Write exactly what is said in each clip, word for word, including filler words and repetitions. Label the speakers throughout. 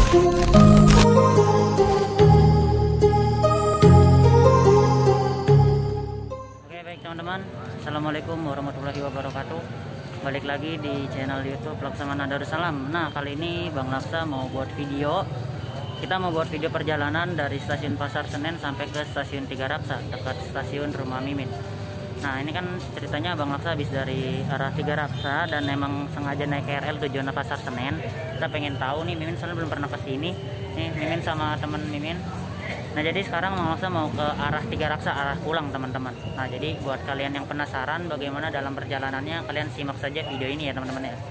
Speaker 1: Oke, baik teman-teman, assalamualaikum warahmatullahi wabarakatuh. Balik lagi di channel YouTube Laksamana Darussalam. Nah, kali ini Bang Laksa mau buat video. Kita mau buat video perjalanan dari stasiun Pasar Senen sampai ke stasiun Tiga Raksa, dekat stasiun Rumah Mimin. Nah, ini kan ceritanya Bang Laksa habis dari arah Tiga Raksa dan emang sengaja naik K R L tujuan Pasar Senen. Kita pengen tahu nih, Mimin soalnya belum pernah ke sini. Nih, Mimin sama temen Mimin. Nah, jadi sekarang Bang Laksa mau ke arah Tiga Raksa, arah pulang teman-teman. Nah, jadi buat kalian yang penasaran bagaimana dalam perjalanannya, kalian simak saja video ini ya teman-teman ya.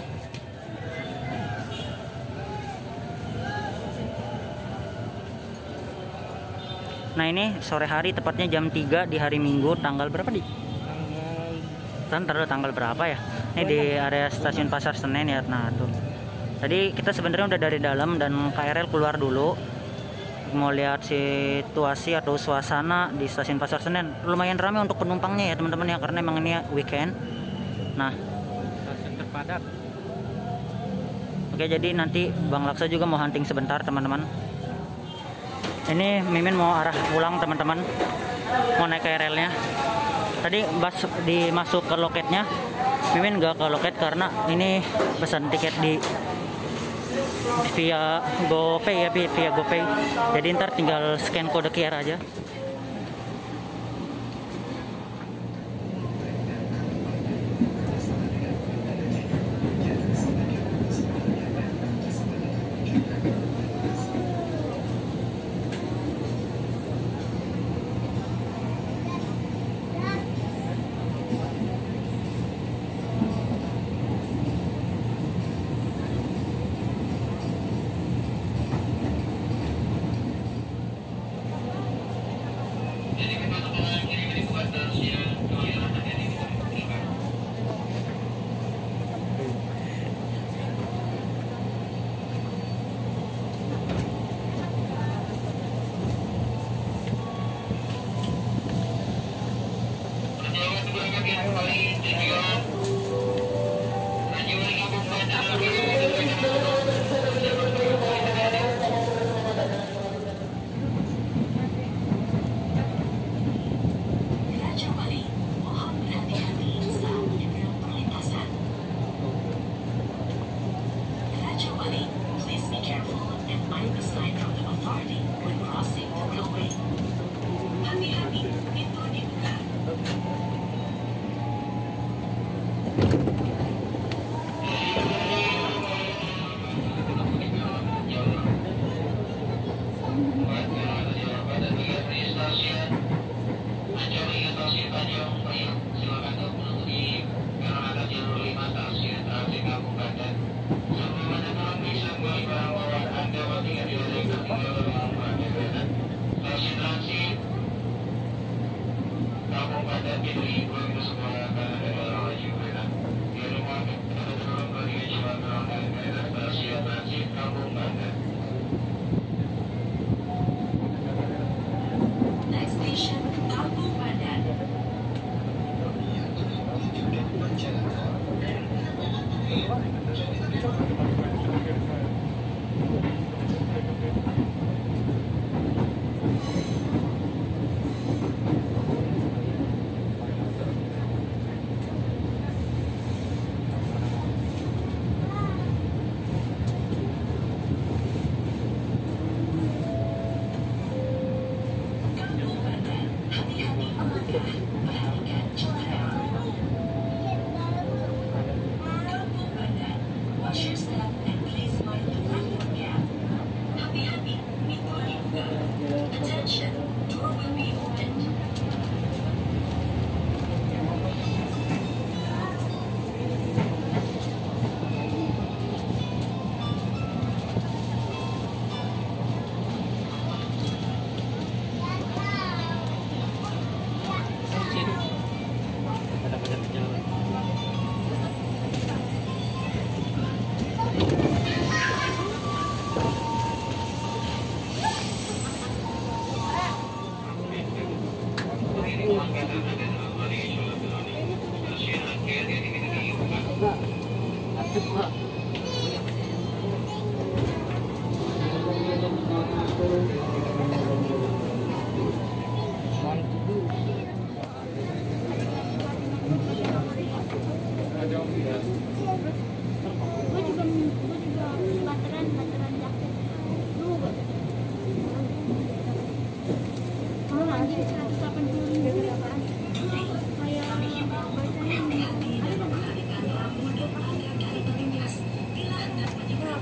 Speaker 1: Nah, ini sore hari, tepatnya jam tiga di hari Minggu, tanggal berapa di? Tanggal tanggal berapa ya? Ini di area stasiun Pasar Senen ya. Nah, tuh. Tadi kita sebenarnya udah dari dalam dan K R L keluar dulu. Mau lihat situasi atau suasana di stasiun Pasar Senen. Lumayan ramai untuk penumpangnya ya teman-teman ya, karena emang ini weekend. Nah,
Speaker 2: stasiun terpadat.
Speaker 1: Oke, jadi nanti Bang Laksa juga mau hunting sebentar teman-teman. Ini Mimin mau arah pulang teman-teman, mau naik K R L-nya. Tadi pas dimasuk ke loketnya, Mimin gak ke loket karena ini pesan tiket di via GoPay ya, via GoPay. Jadi ntar tinggal scan kode Q R aja.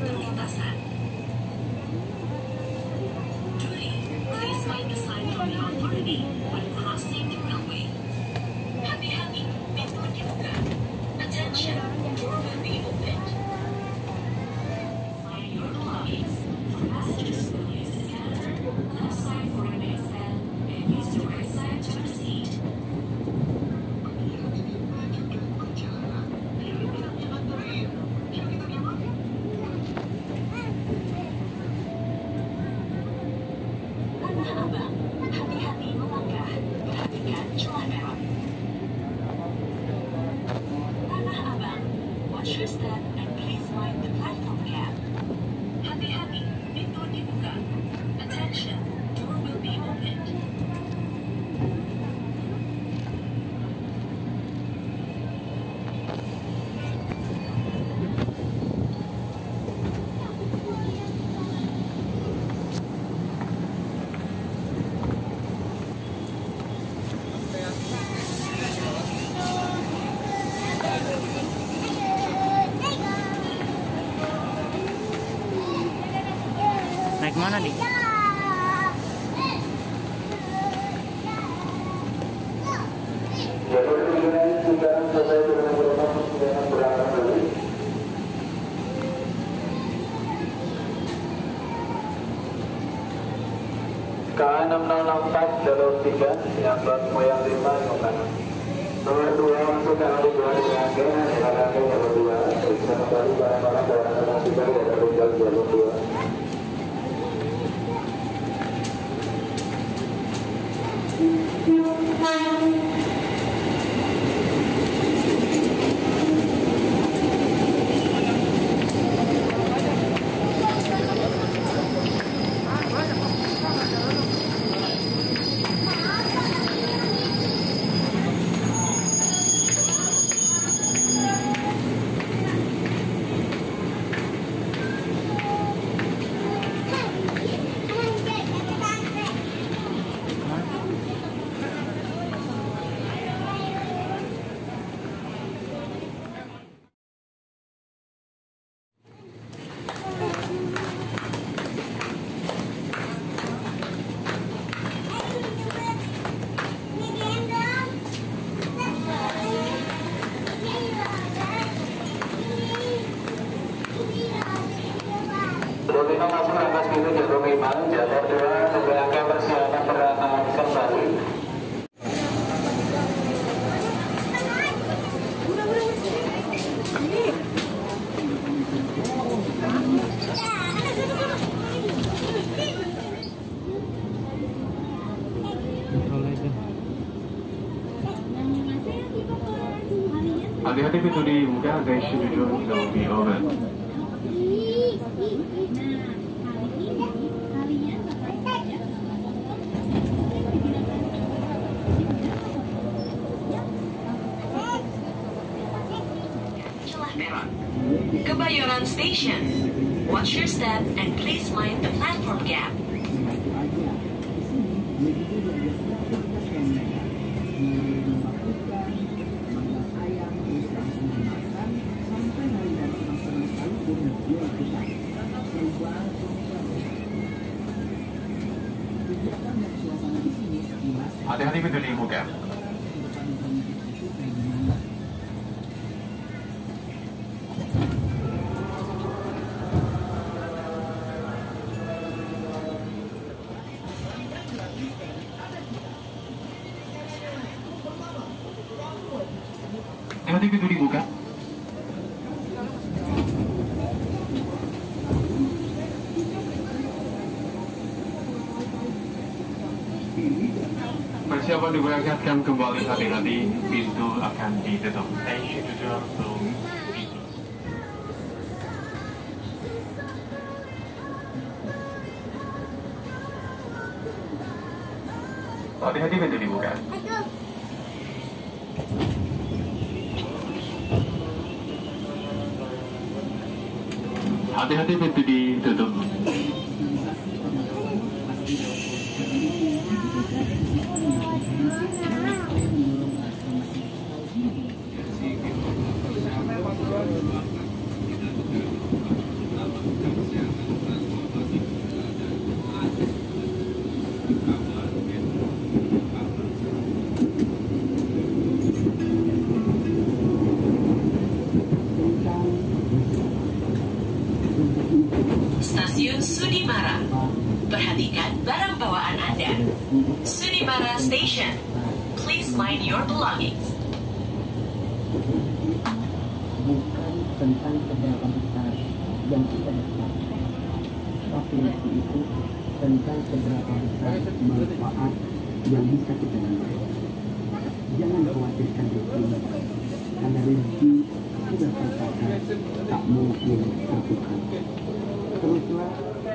Speaker 3: perlintasan. Three, please mind the sign from the authority when crossing the railway. Hati-hati, pintu dibuka. Attention, door will be opened. Sign your belongings. Passengers will use the scanner. Left side for an exit and use the right side to proceed. Tanah Abang, hati-hati melangkah. Perhatikan celah merah. Tanah Abang, watch your step and please mind the platform gap. Hati-hati, pintu dibuka. Attention, door will be opened.
Speaker 1: Naik mana, Dik?
Speaker 4: Jalur tujuan sudah selesai dengan beberapa persidangan berangkat dulu. K enam nol enam empat jalur tiga yang plat moyang lima yang kanan. Nomor dua masuk ke arah dua di Rangke, di Rangke jalur dua. Periksa kembali barang-barang bawaan transitor yang ada di jalur dua. Lima masuk atas pintu jalur lima, jalur dua memberikan persiapan berangkat kembali. Hati-hati pintu dibuka, guys. Schedule will be over.
Speaker 3: Kebayoran Station. Watch your step and please mind the platform gap.
Speaker 4: Hati-hati pintu dibuka. Hati-hati pintu dibuka. Persiapan diberangkatkan kembali, hati-hati pintu akan ditutup. Station tutup belum ditutup. Hati-hati pintu dibuka. Hati-hati pintu ditutup.
Speaker 3: Stasiun Sudimara. Perhatikan barang bawaan Anda. Sudimara Station. Please mind your belongings.
Speaker 5: Bukan tentang seberapa besar yang kita dapat, tapi itu tentang seberapa besar manfaat yang bisa kita dapat. Jangan khawatirkan rezeki, karena rezeki sudah tercatat, tak mungkin tertukar. Teruslah.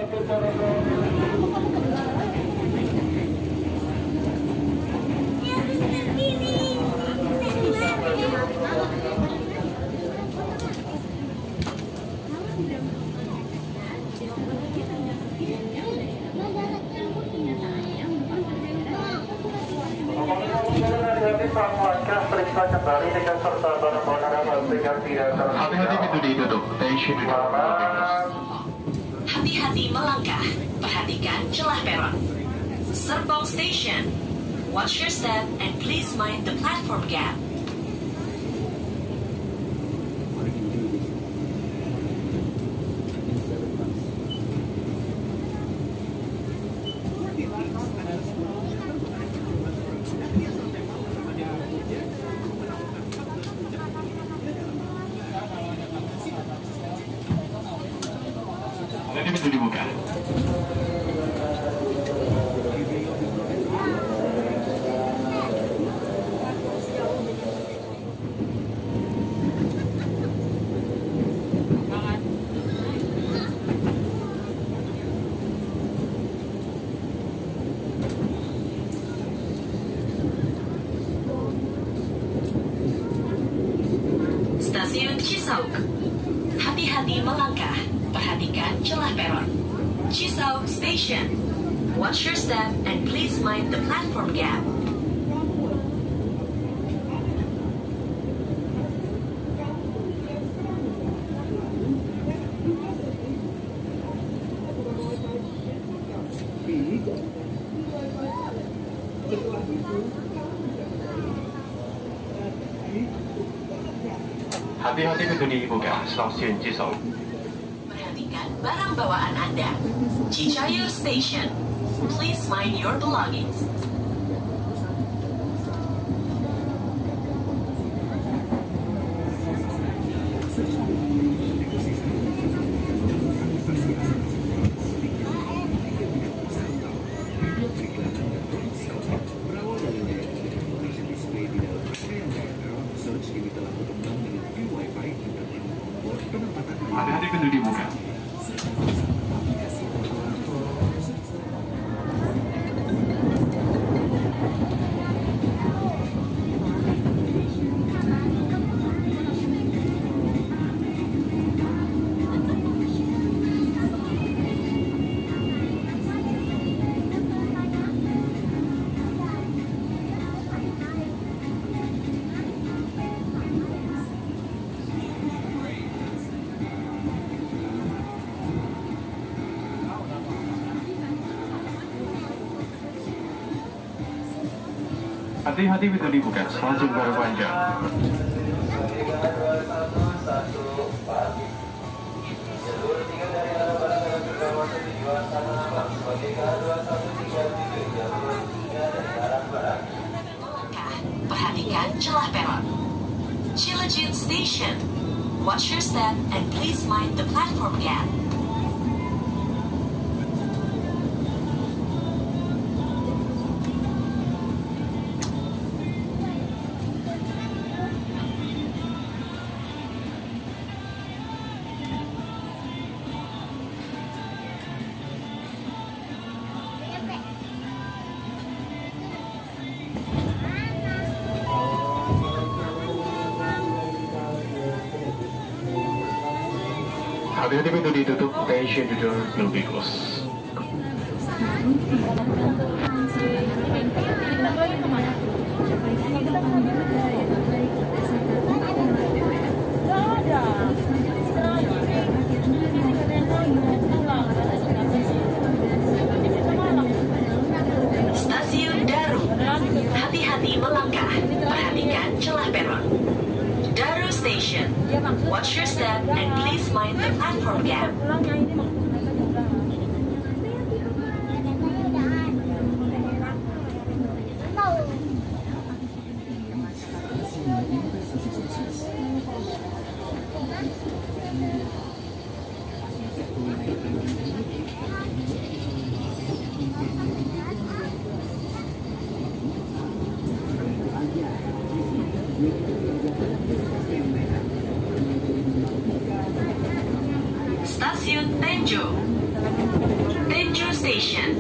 Speaker 4: Hati-hati pintu ditutup. Tension di dalam mobil.
Speaker 3: Hati-hati melangkah. Perhatikan celah peron. Serpong Station. Watch your step and please mind the platform gap.
Speaker 4: Nanti pintu dibuka.
Speaker 3: Stasiun Cisauk. Hati-hati melangkah. Perhatikan celah peron. Cisauk Station. Watch your step and please mind the platform gap.
Speaker 4: Hati-hati pintu dibuka. Stasiun Cisauk.
Speaker 3: Perhatikan barang bawaan Anda. Cicayu Station. Please mind your belongings.
Speaker 4: Hati-hati pintu dibuka. Hati-hati pintu dibuka. Stasiun Baru Panjang.
Speaker 3: Perhatikan celah peron. Cilejut Station. Watch your step and please mind the platform gap.
Speaker 4: Hati-hati pintu ditutup. Tension the door will be closed.
Speaker 3: Stasiun Daru. Hati-hati melangkah. Perhatikan celah peron. Daru Station. Watch your step and please mind the platform gap. Stasiun Tenjo. Tenjo Station.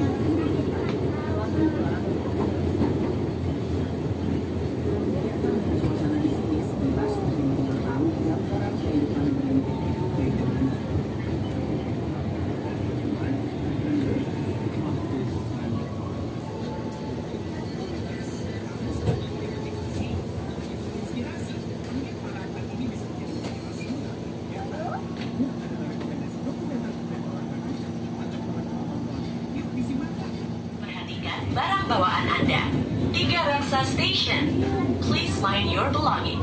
Speaker 3: Perhatikan barang bawaan Anda. Tiga Raksa Station. Please mind your belongings.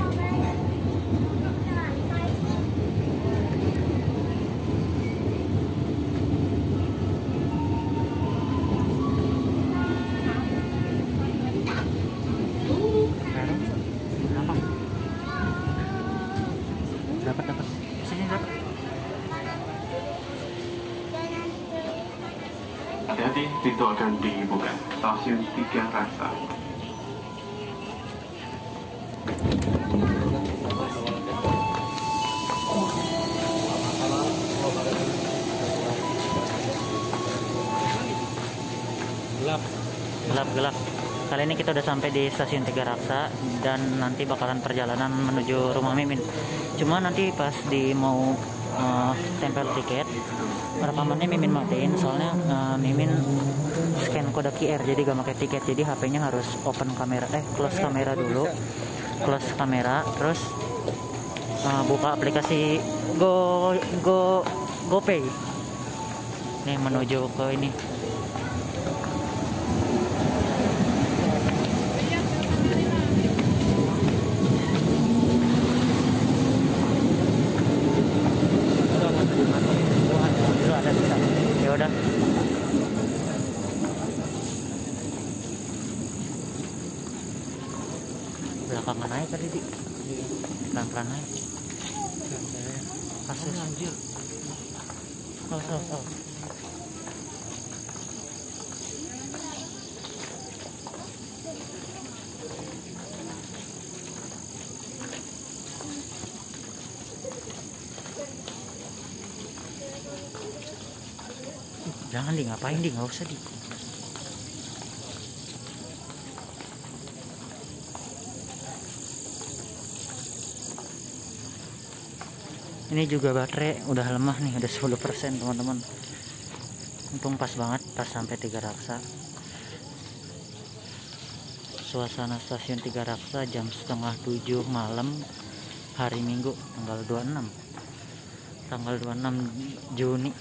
Speaker 1: Kenapa? Dapat dapat. Sini dapat.
Speaker 4: Hati-hati, pintu akan dibuka. Stasiun Tiga Raksa.
Speaker 2: Gelap.
Speaker 1: Gelap gelap. Kali ini kita udah sampai di stasiun Tiga Raksa dan nanti bakalan perjalanan menuju rumah Mimin. Cuma nanti pas di mau uh, tempel tiket, rekamannya Mimin matiin soalnya uh, Mimin scan kode Q R jadi gak pakai tiket, jadi H P-nya harus open kamera eh close kamera dulu, close kamera terus uh, buka aplikasi Go Go GoPay. Nih menuju ke ini. Dulu ada bisa. Ya udah. Belakangan naik tadi di. Pelan-pelan naik. Kasus anjir. Oh, oh, oh. Jangan di ngapain di, nggak usah di. Ini juga baterai udah lemah nih, ada sepuluh persen teman-teman. Untung pas banget pas sampai Tiga Raksa. Suasana stasiun Tiga Raksa jam setengah tujuh malam hari Minggu tanggal dua puluh enam tanggal dua puluh enam Juni.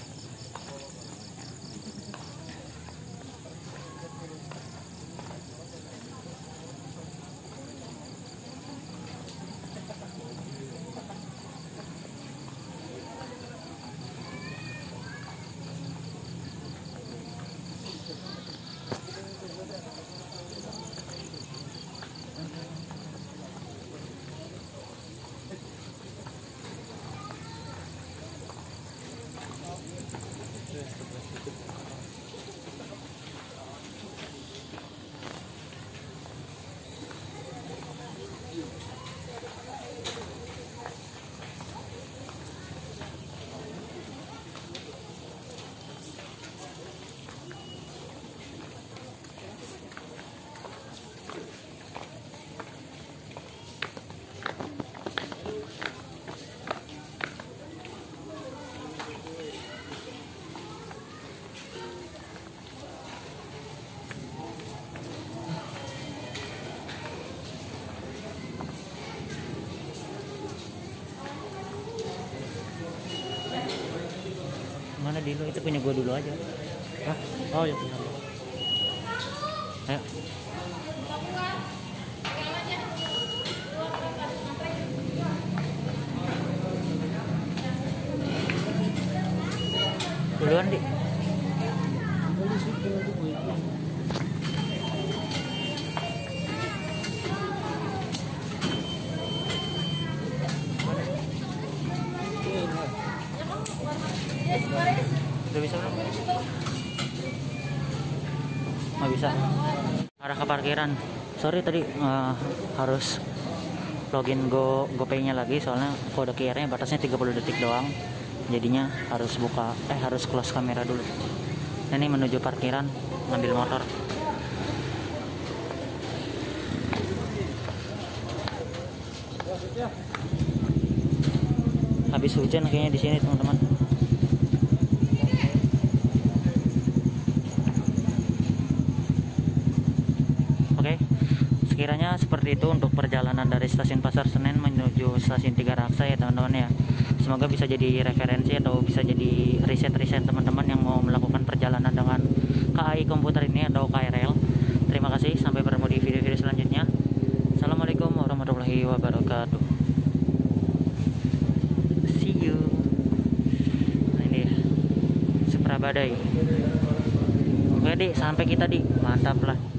Speaker 1: Mana Dino itu punya gua dulu aja.
Speaker 2: Hah? Oh ya punya.
Speaker 1: Ayo. Duluan di. Udah bisa belum? Nggak bisa. Arah ke parkiran. Sorry tadi uh, harus login Go GoPay-nya lagi soalnya kode Q R-nya batasnya tiga puluh detik doang. jadinya harus buka eh harus close kamera dulu. Ini menuju parkiran ngambil motor. Habis hujan kayaknya di sini teman-teman. Oke, sekiranya seperti itu untuk perjalanan dari stasiun Pasar Senen menuju stasiun Tiga Raksa ya teman-teman ya. Semoga bisa jadi referensi atau bisa jadi riset-riset teman-teman yang mau melakukan perjalanan dengan K A I komputer ini atau K R L. Terima kasih, sampai bertemu di video-video selanjutnya. Assalamualaikum warahmatullahi wabarakatuh. See you. Nah, ini Supra Badai. Oke Dik, sampai kita Dik, mantap lah.